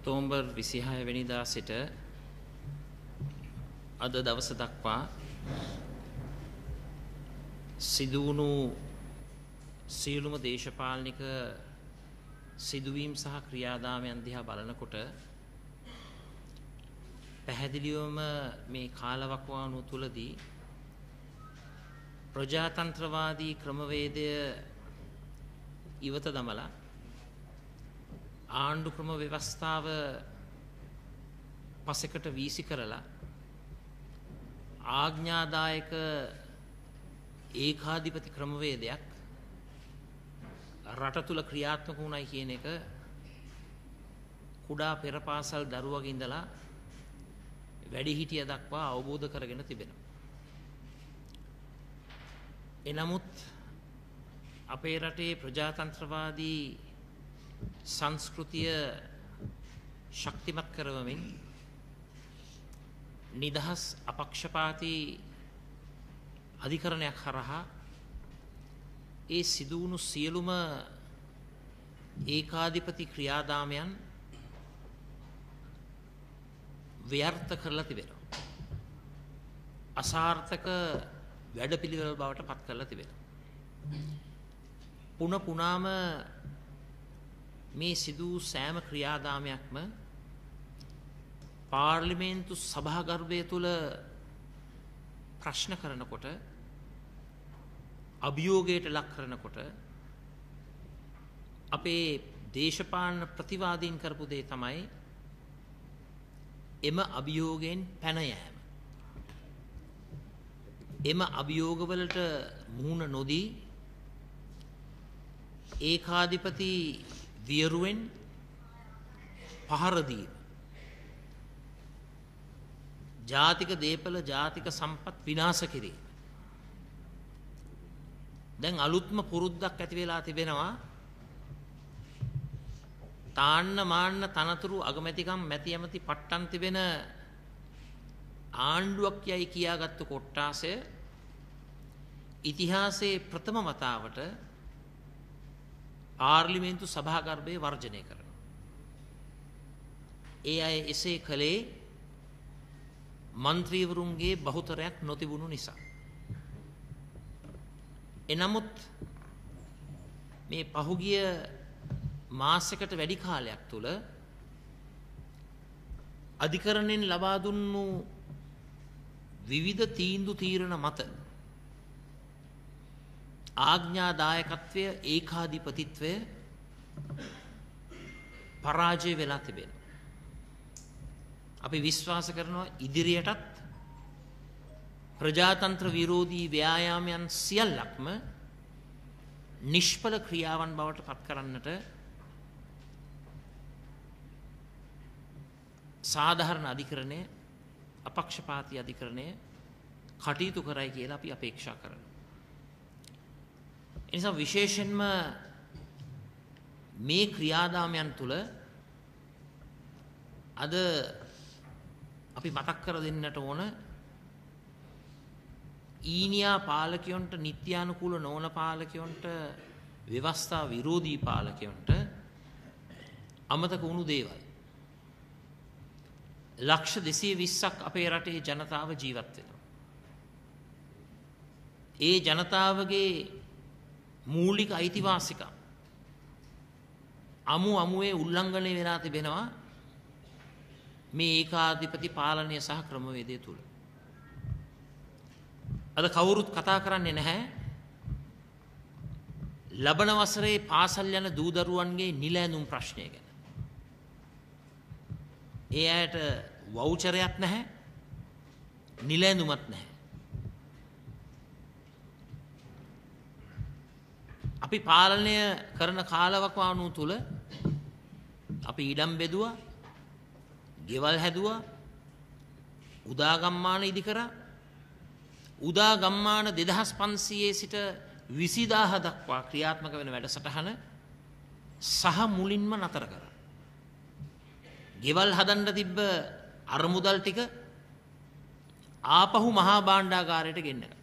October 26 වෙනිදා සිට අද දවස දක්වා සිදුවුණු සියලුම දේශපාලනික සිදුවීම් සහ ක්‍රියාදාමයන් දිහා බලනකොට පැහැදිලිවම මේ කාලවකවානුව තුලදී ප්‍රජාතන්ත්‍රවාදී ක්‍රමවේදය ඉවත දමලා ආණ්ඩු ක්‍රම ව්‍යවස්ථාව පසෙකට වීසි කරලා ආඥාදායක ඒකාධිපති ක්‍රමවේදයක් රට තුල ක්‍රියාත්මක වුණයි කියන එක කුඩා පෙරපාසල් දරුවගේ ඉඳලා වැඩිහිටිය දක්වා අවබෝධ කරගෙන තිබෙනවා. එනමුත් අපේ රටේ ප්‍රජාතන්ත්‍රවාදී සංස්කෘතිය ශක්තිමත් කරවමින් නිදහස් අපක්ෂපාතී අධිකරණයක් හරහා ඒ සිදුවුණු සියලුම ඒකාධිපති ක්‍රියාදාමයන් ව්‍යර්ථ කරලා තිබෙනවා. අසාර්ථක වැඩපිළිවෙළ බවට පත් කරලා තිබෙනවා. පුන පුනාම මේ සිදු සෑම ක්‍රියාදාමයක්ම පාර්ලිමේන්තු සභාගර්භය තුල ප්‍රශ්න කරනකොට අභියෝගයට ලක් කරනකොට අපේ දේශපාලන ප්‍රතිවාදීන් කරපු දේ තමයි එම අභියෝගයෙන් පැන යෑම. එම අභියෝගවලට මුහුණ නොදී ඒකාධිපති වියරුවෙන් පහර දීම, ජාතික දේපල ජාතික සම්පත් විනාශ කිරීම. දැන් අලුත්ම පුරුද්දක් ඇති වෙලා තිබෙනවා. තාන්න මාන්න තනතුරු අගමැතිකම් මැති ඇමති පට්ටම් තිබෙන ආණ්ඩුවක් යයි කියාගත්තු කොට්ටාසය ඉතිහාසයේ ප්‍රථම වතාවට පාර්ලිමේන්තු සභාගර්භය වර්ජනය කරනවා. ඒ අය එසේ කළේ මන්ත්‍රීවරුන්ගේ බහුතරයක් නොතිබුණු නිසා. එනමුත් මේ පහුගිය මාසයකට වැඩි කාලයක් තුල අධිකරණයෙන් ලබා දුන්නු විවිධ තීන්දුව තීරණ මත ආඥාදායකත්වය ඒකාධිපතිත්වය පරාජය වෙලා තිබෙනවා. අපි විශ්වාස කරනවා ඉදිරියටත් ප්‍රජාතන්ත්‍ර විරෝධී ව්‍යායාමයන් සියල්ලක්ම නිෂ්ඵල ක්‍රියාවන් බවට පත් කරන්නට සාධාරණ අධිකරණය අපක්ෂපාතී අධිකරණය කටයුතු කරයි කියලා අපි අපේක්ෂා කරනවා. ඒ නිසා විශේෂයෙන්ම මේ ක්‍රියාදාමයන් තුළ අද අපි මතක් කර දෙන්නට ඕන ඊනියා පාලකයන්ට නිත්‍යානුකූල නොවන පාලකයන්ට ව්‍යවස්ථා විරෝධී පාලකයන්ට අමතක වුණු දේවල්. ලක්ෂ 220ක් අපේ රටේ ජනතාව ජීවත් වෙනවා. ඒ ජනතාවගේ මූලික අයිතිවාසිකම් අමුවේ උල්ලංඝනය වෙලා තිබෙනවා මේ ඒකාධිපති පාලනය සහ ක්‍රමවේදය තුල. අද කවුරුත් කතා කරන්නේ නැහැ ලබන වසරේ පාසල් යන දූ දරුවන්ගේ නිල ඇඳුම් ප්‍රශ්නය ගැන. ඒ අයට වවුචරයක් නැහැ, නිල ඇඳුමක් නැහැ. අපි පාලනය කරන කාලවකවානුව තුල අපි ඉඩම් බෙදුවා, ගෙවල් හැදුවා, උදා ගම්මාන ඉදි කරා. උදා ගම්මාන 2500 සිට 20000 දක්වා ක්‍රියාත්මක වෙන වැඩසටහන සහ මුලින්ම නතර කරා. ගෙවල් හදන්න තිබ්බ අරමුදල් ටික ආපහු මහා භාණ්ඩාගාරයට ගෙන්නගත්තා.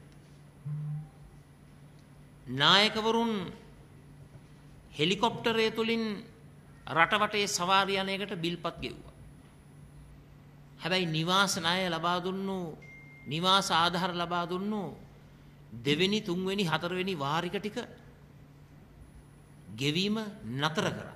නායකවරුන් හෙලිකොප්ටරය තුලින් රටවටේ සවාරි යන එකට බිල්පත් ගෙව්වා. හැබැයි නිවාස ණය ලබා දුන්නු නිවාස ආධාර ලබා දුන්නු දෙවෙනි තුන්වෙනි හතරවෙනි වාරික ටික ගෙවීම නතර කරා.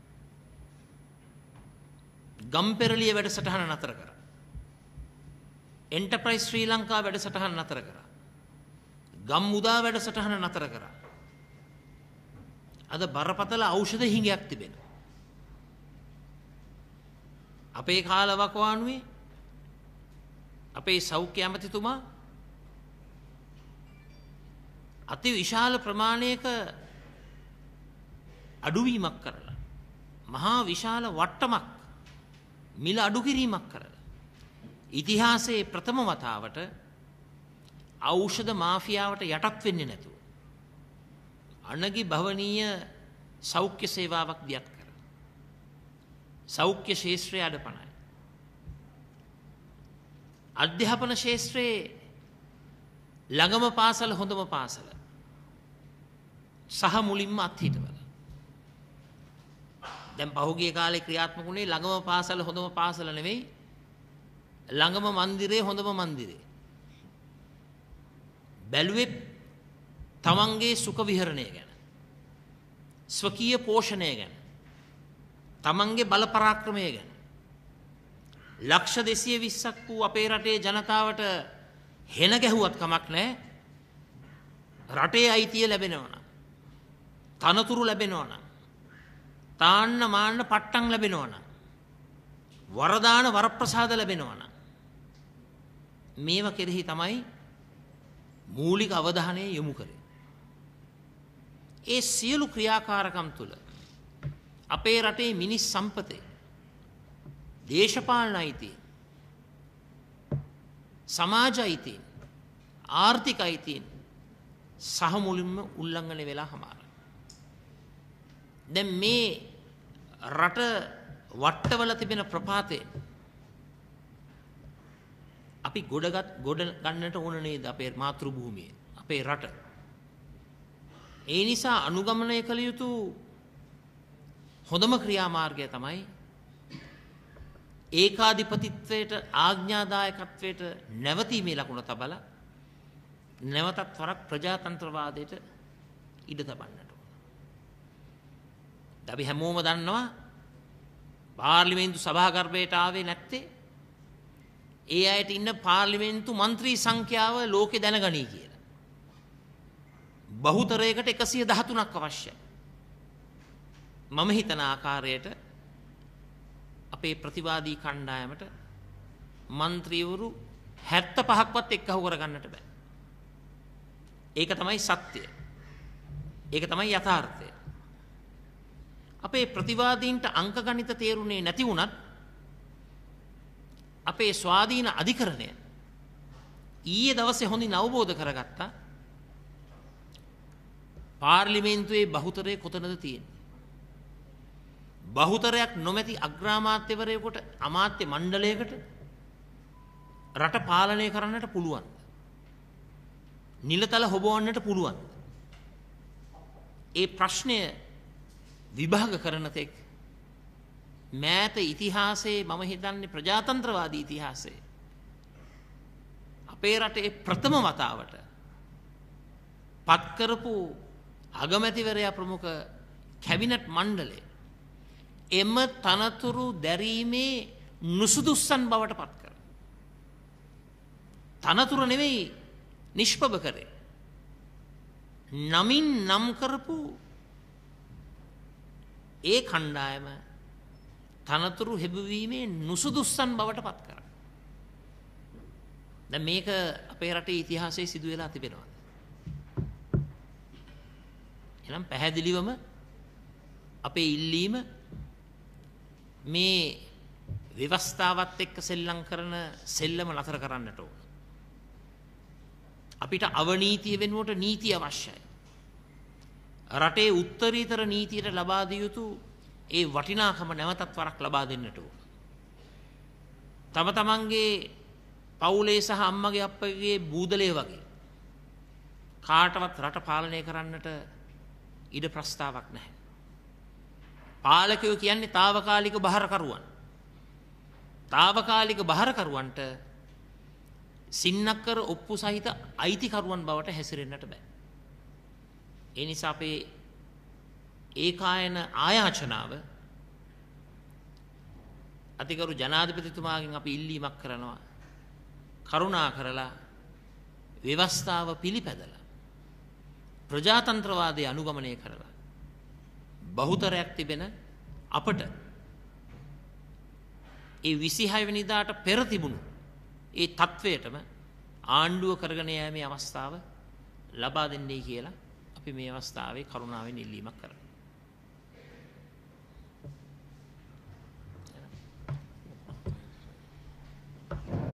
ගම්පෙරළිය වැඩසටහන නතර කරා. එන්ටර්ප්‍රයිස් ශ්‍රී ලංකා වැඩසටහන නතර කරා. ගම්මුදා වැඩසටහන නතර කරා. අද බරපතල ඖෂධ හිඟයක් තිබෙනවා. අපේ කාලවකවානුවේ අපේ සෞඛ්‍ය ඇමතිතුමා අති විශාල ප්‍රමාණයක අඩුවීමක් කරලා මහා විශාල වට්ටමක් මිල අඩු කිරීමක් කරලා ඉතිහාසයේ ප්‍රථම වතාවට ඖෂධ මාෆියාවට යටත් වෙන්නේ නැතුව අනගි භවනීය සෞඛ්‍ය සේවාවක් දියත් කරා. සෞඛ්‍ය ශාස්ත්‍රය අඩපණයි. අධ්‍යාපන ශාස්ත්‍රයේ ළඟම පාසල හොඳම පාසල සහ මුලින්ම අත්හිටවල. දැන් පහුගිය කාලේ ක්‍රියාත්මක වුණේ ළඟම පාසල හොඳම පාසල නෙවෙයි ළඟම මන්දිරේ හොඳම මන්දිරේ. බැලුවේ තමන්ගේ සුඛ විහරණය ගැන ස්වකීය පෝෂණය ගැන තමන්ගේ බල පරාක්‍රමය ගැන ලක්ෂ 220ක් වූ අපේ රටේ ජනතාවට හෙන ගැහුවත් කමක් නැහැ. රටේ අයිතිය ලැබෙනවා නම් තනතුරු ලැබෙනවා නම් තාන්න මාන්න පට්ටම් ලැබෙනවා නම් වරදාන වරප්‍රසාද ලැබෙනවා නම් මේව කෙරෙහි තමයි මූලික අවධානය යොමු කරේ. ඒ සියලු ක්‍රියාකාරකම් තුළ අපේ රටේ මිනිස් සම්පතේ දේශපාලන අයිතීන් සමාජ අයිතීන් ආර්ථික අයිතීන් සහ මුලින්ම උල්ලංඝනය වෙලා හමාරයි. දැන් මේ රට වට්ටවල තිබෙන ප්‍රපාතේ අපි ගොඩ ගන්නට ඕන නේද අපේ මාතෘ භූමියේ අපේ රට. ඒ නිසා අනුගමනය කළ යුතු හොඳම ක්‍රියාමාර්ගය තමයි ඒකාධිපතිත්වයට ආඥාදායකත්වයට නැවතීමේ ලකුණ තබලා නැවතත් වරක් ප්‍රජාතන්ත්‍රවාදයට ඉඩ තබන්නට ඕන. අපි හැමෝම දන්නවා පාර්ලිමේන්තු සභාගර්භයට ආවේ නැත්තේ ඒ අයට ඉන්න පාර්ලිමේන්තු මන්ත්‍රී සංඛ්‍යාව ලෝකේ දැනගනී කියලා. බහුතරයකට 113ක් අවශ්‍යයි. මම හිතන ආකාරයට අපේ ප්‍රතිවාදී කණ්ඩායමට මන්ත්‍රීවරු 75ක්වත් එක්කහුව කරගන්නට බෑ. ඒක තමයි සත්‍යය. ඒක තමයි යථාර්ථය. අපේ ප්‍රතිවාදීන්ට අංක ගණිත තේරුනේ නැති වුණත් අපේ ස්වාධීන අධිකරණය ඊයේ දවසේ හොඳින් අවබෝධ කරගත්තා පාර්ලිමේන්තුවේ බහුතරය කොතනද තියෙන්නේ. බහුතරයක් නොමැති අග්‍රාමාත්‍යවරයෙකුට අමාත්‍ය මණ්ඩලයකට රට පාලනය කරන්නට පුළුවන්. නිලතල හොබවන්නට පුළුවන්. ඒ ප්‍රශ්නය විභාග කරන තෙක් මෑත ඉතිහාසයේ මම හිතන්නේ ප්‍රජාතන්ත්‍රවාදී ඉතිහාසයේ අපේ රටේ ප්‍රථම වතාවට පත් කරපු අගමැතිවරයා ප්‍රමුඛ කැබිනට් මණ්ඩලය එම තනතුරු දැරීමේ නුසුදුස්සන් බවට පත් කර. තනතුර නෙවෙයි නිෂ්පභ කරේ. නමින් නම් කරපු ඒ කණ්ඩායම තනතුරු හෙබවීමේ නුසුදුස්සන් බවට පත් කර. දැන් මේක අපේ රටේ ඉතිහාසයේ සිදු වෙලා තිබෙනවා. එනම් පැහැදිලිවම අපේ ඉල්ලීම මේ ව්‍යවස්ථාවත් එක්ක සෙල්ලම් කරන සෙල්ලම නතර කරන්නට ඕන. අපිට අවනීතිය වෙනුවට නීතිය අවශ්‍යයි. රටේ උත්තරීතර නීතියට ලබා දිය යුතු ඒ වටිනාකම නැවතත් වරක් ලබා දෙන්නට ඕන. තම තමන්ගේ පවුලේ සහ අම්මගේ අප්පගේ බූදලේ වගේ කාටවත් රට පාලනය කරන්නට ඉඩ ප්‍රස්තාවක් නැහැ. පාලකයෝ කියන්නේ తాවකාලික බහරකරුවන්. తాවකාලික බහරකරුවන්ට සින්නක්කර ඔප්පු සහිත අයිතිකරුවන් බවට හැසිරෙන්නට බෑ. ඒ නිසා අපේ ඒකායන ආයාචනාව අතිගරු ජනාධිපතිතුමාගෙන් අපි ඉල්ලීමක් කරනවා. කරුණා කරලා ව්‍යවස්ථාව පිළිපැදලා ප්‍රජාතන්ත්‍රවාදය අනුගමනය කරලා බහුතරයක් තිබෙන අපට ඒ 26 වෙනිදාට පෙර තිබුණු ඒ තත්වයටම ආණ්ඩුව කරගෙන යෑමේ අවස්ථාව ලබා දෙන්නයි කියලා අපි මේ අවස්ථාවේ කරුණාවෙන් ඉල්ලීමක් කරනවා.